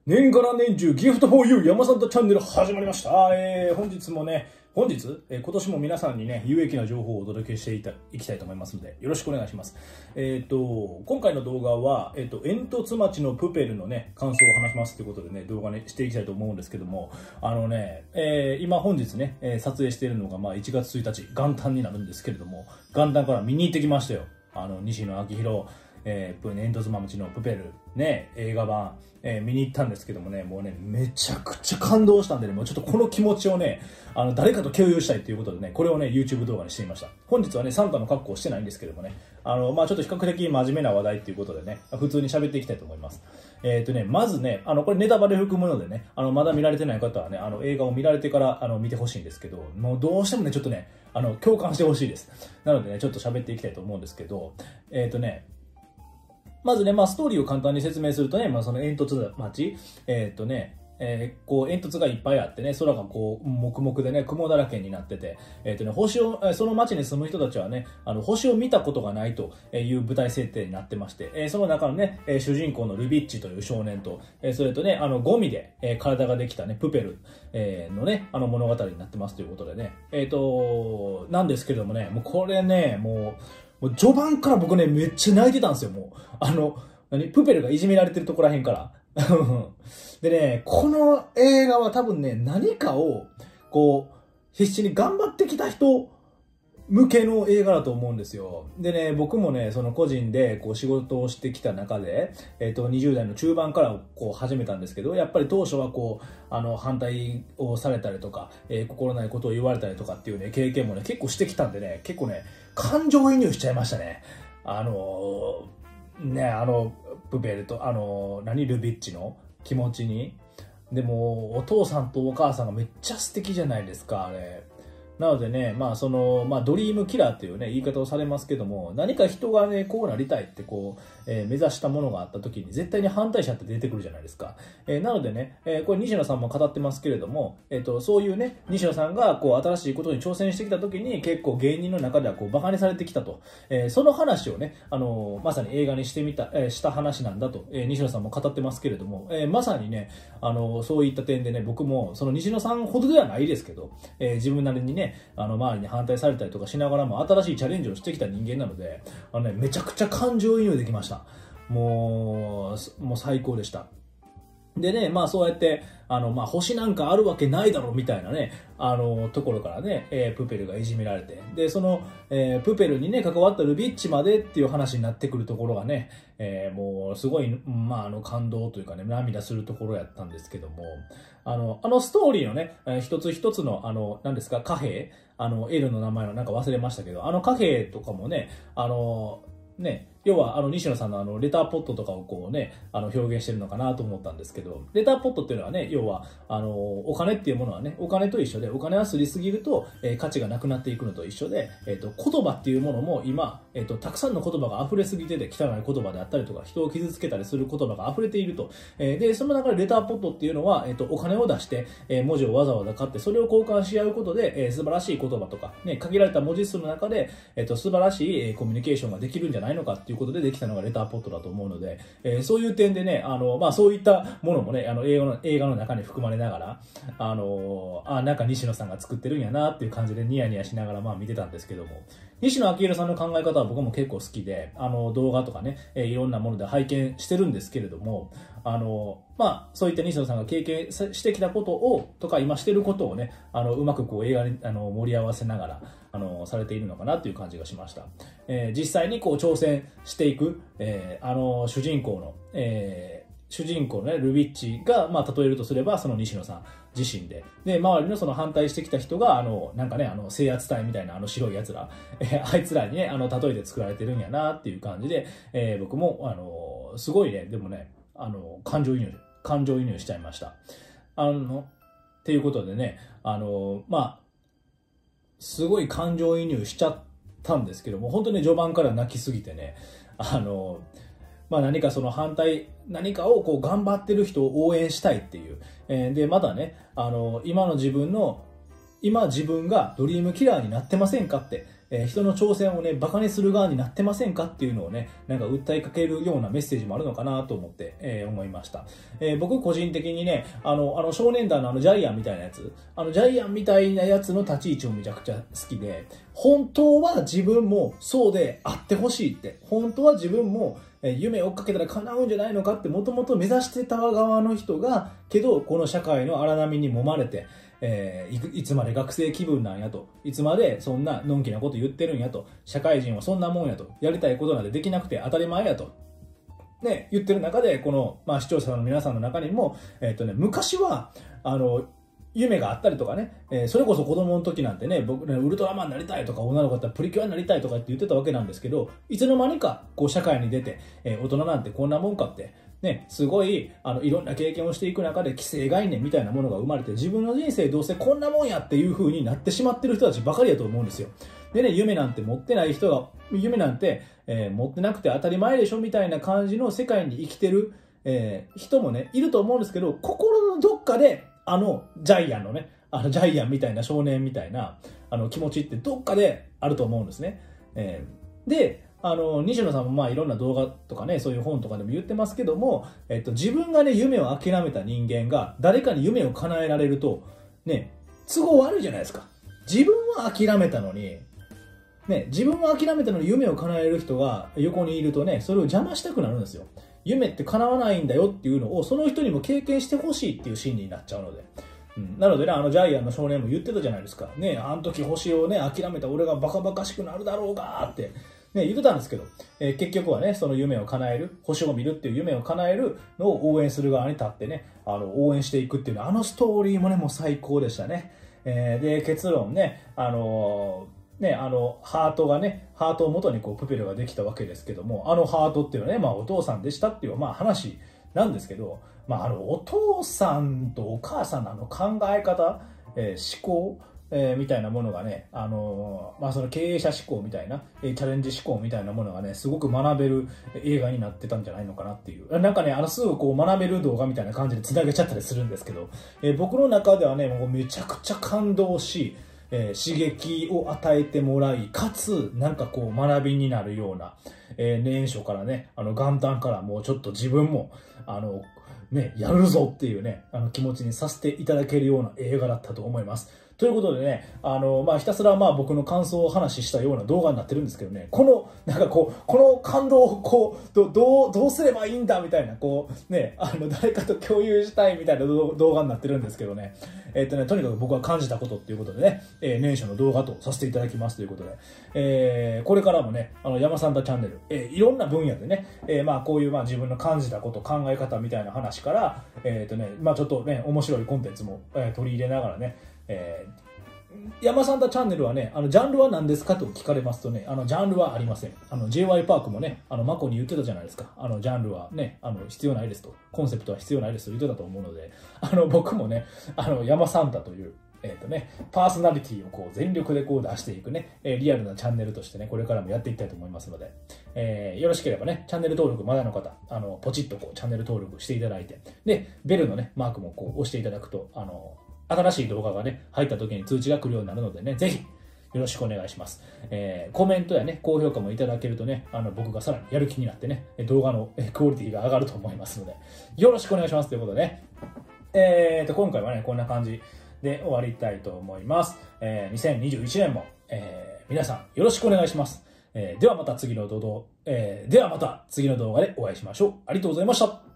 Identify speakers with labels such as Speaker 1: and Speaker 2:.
Speaker 1: 年がら年中ギフトフォーユー山サンタチャンネル始まりました。本日もね、今年も皆さんにね、有益な情報をお届けしていきたいと思いますので、よろしくお願いします。今回の動画は、煙突町のプペルのね、感想を話しますということでね、動画ね、していきたいと思うんですけども、本日ね、撮影しているのが、1月1日、元旦になるんですけれども、元旦から見に行ってきましたよ。西野昭弘、煙突町のプペル、ね、映画版、見に行ったんですけどもね、もうね、めちゃくちゃ感動したんでね、もうちょっとこの気持ちをね、誰かと共有したいということでね、これをね、YouTube 動画にしてみました。本日はね、サンタの格好をしてないんですけどもね、ちょっと比較的真面目な話題ということでね、普通に喋っていきたいと思います。まずね、これネタバレ含むのでね、まだ見られてない方はね、映画を見られてから見てほしいんですけど、もうどうしてもね、ちょっとね、共感してほしいです。なのでね、ちょっと喋っていきたいと思うんですけど、まずね、ストーリーを簡単に説明するとね、その煙突町、こう煙突がいっぱいあってね、空がこう黙々でね、雲だらけになってて、その町に住む人たちはね、星を見たことがないという舞台設定になってまして、その中のね、主人公のルビッチという少年と、それとね、ゴミで体ができたね、プペルのね、物語になってますということでね、なんですけれどもね、もうこれね、もう序盤から僕ね、めっちゃ泣いてたんですよ、もう。プペルがいじめられてるところらへんから。でね、この映画は多分ね、何かを、こう、必死に頑張ってきた人向けの映画だと思うんですよ。でね、僕もね、その個人でこう仕事をしてきた中で、20代の中盤からこう始めたんですけど、やっぱり当初はこう、反対をされたりとか、心ないことを言われたりとかっていうね、経験もね、結構してきたんでね、結構ね、感情移入しちゃいましたね。プペルと、ルビッチの気持ちに。でも、お父さんとお母さんがめっちゃ素敵じゃないですか、あれ。なのでね、ドリームキラーっていうね、言い方をされますけども、何か人がね、こうなりたいってこう、目指したものがあった時に、絶対に反対者って出てくるじゃないですか。なのでね、これ西野さんも語ってますけれども、そういうね、西野さんがこう、新しいことに挑戦してきた時に、結構芸人の中ではこう、馬鹿にされてきたと。その話をね、まさに映画にした話なんだと、西野さんも語ってますけれども、まさにね、そういった点でね、僕も、その西野さんほどではないですけど、自分なりにね、周りに反対されたりとかしながらも新しいチャレンジをしてきた人間なので、めちゃくちゃ感情移入できました。もう最高でした。でね、そうやって、星なんかあるわけないだろみたいなね、ところからね、プペルがいじめられて、で、その、プペルにね、関わったルビッチまでっていう話になってくるところがね、もう、すごい、感動というかね、涙するところやったんですけども、ストーリーのね、一つ一つの、何ですか、貨幣、L の名前のなんか忘れましたけど、貨幣とかもね、要は西野さんのレターポットとかをこうね表現してるのかなと思ったんですけど、レターポットっていうのはね、要はお金っていうものはね、お金と一緒で、お金はすりすぎると、価値がなくなっていくのと一緒で、言葉っていうものも今、たくさんの言葉が溢れすぎてて、汚い言葉であったりとか人を傷つけたりする言葉が溢れていると、でその中でレターポットっていうのは、お金を出して、文字をわざわざ買ってそれを交換し合うことで、素晴らしい言葉とか、ね、限られた文字数の中で、素晴らしい、コミュニケーションができるんじゃないのかっていうことでできたのがレターポットだと思うので、そういう点でね、そういったものもね、映画の中に含まれながら、なんか西野さんが作ってるんやなっていう感じでニヤニヤしながら見てたんですけども、西野昭弘さんの考え方は僕も結構好きで、動画とかね、いろんなもので拝見してるんですけれども、そういった西野さんが経験してきたことを、とか今してることをね、うまくこう映画に盛り合わせながら、されているのかなという感じがしました。実際にこう挑戦していく、主人公のね、ルビッチが、例えるとすれば、その西野さん自身で。で、周りのその反対してきた人が、なんかね、制圧隊みたいな白い奴ら、あいつらにね、例えて作られてるんやなっていう感じで、僕も、すごいね、でもね、感情移入しちゃいました。っていうことでね、すごい感情移入しちゃったんですけども、本当に序盤から泣きすぎてね、何かその何かをこう頑張ってる人を応援したいっていう。で、まだね、今自分がドリームキラーになってませんかって、 人の挑戦をね、馬鹿にする側になってませんかっていうのをね、なんか訴えかけるようなメッセージもあるのかなと思って、思いました。僕個人的にね、少年団のジャイアンみたいなやつ、ジャイアンみたいなやつの立ち位置もめちゃくちゃ好きで、本当は自分もそうであってほしいって、本当は自分も夢を追っかけたら叶うんじゃないのかってもともと目指してた側の人が、けどこの社会の荒波に揉まれて、いつまで学生気分なんやと、いつまでそんなのんきなこと言ってるんやと、社会人はそんなもんやと、やりたいことなんてできなくて当たり前やと、ね、言ってる中で、この、視聴者の皆さんの中にも、昔は、夢があったりとかね、それこそ子供の時なんてね、僕ね、ウルトラマンになりたいとか、女の子だったらプリキュアになりたいとかって言ってたわけなんですけど、いつの間にか、こう、社会に出て、大人なんてこんなもんかって、ね、すごい、いろんな経験をしていく中で、既成概念みたいなものが生まれて、自分の人生どうせこんなもんやっていう風になってしまってる人たちばかりだと思うんですよ。でね、夢なんて持ってない人が、夢なんて、持ってなくて当たり前でしょみたいな感じの世界に生きてる、人もね、いると思うんですけど、心のどっかで、ジャイアンのね、ジャイアンみたいな少年みたいな、気持ちってどっかであると思うんですね。で、西野さんもいろんな動画とかね、そういう本とかでも言ってますけども、自分がね、夢を諦めた人間が誰かに夢を叶えられると、ね、都合悪いじゃないですか。自分は諦めたのに、ね、自分は諦めたのに夢を叶える人が横にいるとね、それを邪魔したくなるんですよ。夢って叶わないんだよっていうのをその人にも経験してほしいっていう心理になっちゃうので。なのでね、ジャイアンの少年も言ってたじゃないですか。ね、あの時星をね、諦めた俺がバカバカしくなるだろうがって、ね、言ってたんですけど、結局はね、その夢を叶える、星を見るっていう夢を叶えるのを応援する側に立ってね、応援していくっていうの、ストーリーもね、もう最高でしたね。で、結論ね、ハートがね、ハートを元にこうプペルができたわけですけども、ハートっていうのはね、お父さんでしたっていう話なんですけど、お父さんとお母さんの考え方、思考、みたいなものがね、その経営者思考みたいな、チャレンジ思考みたいなものがね、すごく学べる映画になってたんじゃないのかなっていう。なんかね、すぐこう学べる動画みたいな感じで繋げちゃったりするんですけど、僕の中ではね、もうめちゃくちゃ感動し、刺激を与えてもらい、かつ、なんかこう学びになるような、年初からね、元旦からもうちょっと自分も、ね、やるぞっていうね、気持ちにさせていただけるような映画だったと思います。ということでね、ひたすら僕の感想を話したような動画になってるんですけどね、この感動をどうすればいいんだみたいな、ね、誰かと共有したいみたいな動画になってるんですけどね、とにかく僕は感じたことっていうことでね、年初の動画とさせていただきますということで、これからもね、山サンタチャンネル、いろんな分野でね、こういう自分の感じたこと、考え方みたいな話から、ちょっとね、面白いコンテンツも、取り入れながらね、山サンタチャンネルはね、ジャンルは何ですかと聞かれますとね、ジャンルはありません。J.Y. パークもね、マコに言ってたじゃないですか。ジャンルはね、必要ないですと。コンセプトは必要ないですと言ってたと思うので、僕もね、山サンタという、パーソナリティをこう全力でこう出していくね、リアルなチャンネルとしてね、これからもやっていきたいと思いますので、よろしければね、チャンネル登録まだの方、ポチッとこうチャンネル登録していただいて、で、ベルのね、マークもこう押していただくと、新しい動画がね、入った時に通知が来るようになるのでね、ぜひ、よろしくお願いします。コメントやね、高評価もいただけるとね、僕がさらにやる気になってね、動画のクオリティが上がると思いますので、よろしくお願いしますということでね、今回はね、こんな感じで終わりたいと思います。2021年も、皆さんよろしくお願いします。ではまた次の動画でお会いしましょう。ありがとうございました。